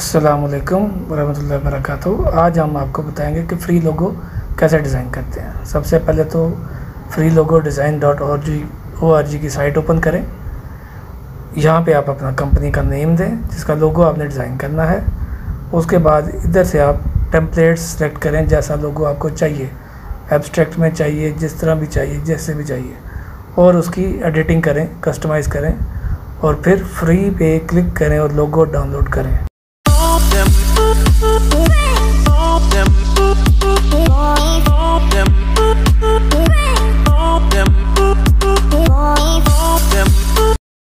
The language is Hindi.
अस्सलामुअलैकुम वरहमतुल्लाहि वबरकातुहू। आज हम आपको बताएंगे कि फ्री लोगो कैसे डिज़ाइन करते हैं। सबसे पहले तो फ्री लोगो डिज़ाइन .org की साइट ओपन करें। यहाँ पे आप अपना कंपनी का नेम दें जिसका लोगो आपने डिज़ाइन करना है। उसके बाद इधर से आप टेम्पलेट्स सेलेक्ट करें, जैसा लोगो आपको चाहिए, एब्स्ट्रैक्ट में चाहिए, जिस तरह भी चाहिए, जैसे भी चाहिए, और उसकी एडिटिंग करें, कस्टमाइज़ करें और फिर फ्री पे क्लिक करें और लोगो डाउनलोड करें।